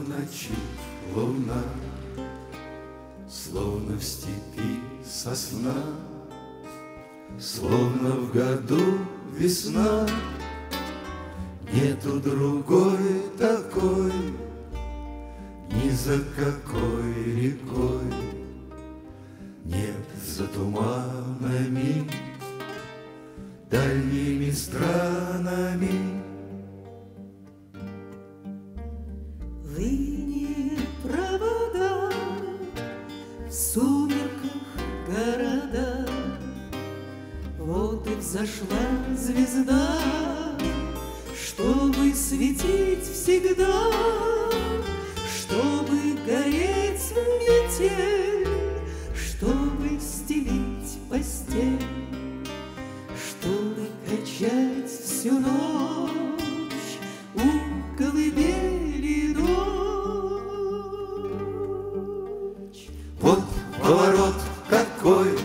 в ночи луна, словно в степи сосна, словно в году весна. Нету другой такой, ни за какой рекой, нет за туманами, дальними странами. Выни провода, в сумерках города, вот и взошла звезда, чтобы светить всегда, чтобы гореть в метель, чтобы стелить постель, чтобы качать всю ночь у колыбели дочь. Вот поворот какой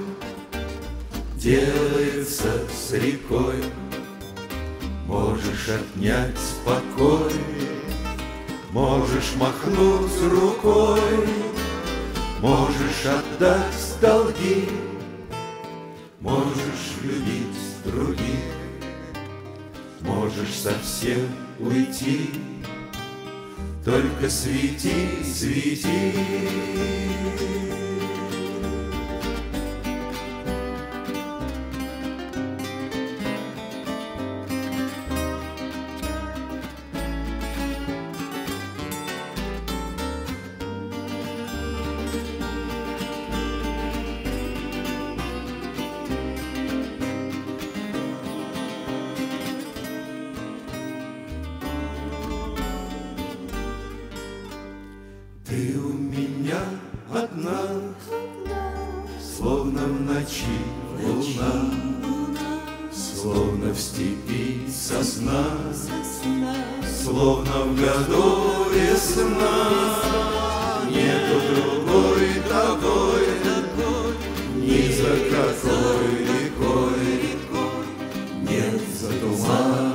делается с рекой, можешь отнять покой, можешь махнуть рукой, можешь отдать долги, можешь любить других, можешь совсем уйти, только свети, свети. Ты у меня одна, словно в ночи луна, словно в степи сосна, словно в году весна. Нету другой такой, ни за какой рекой, нет за туман.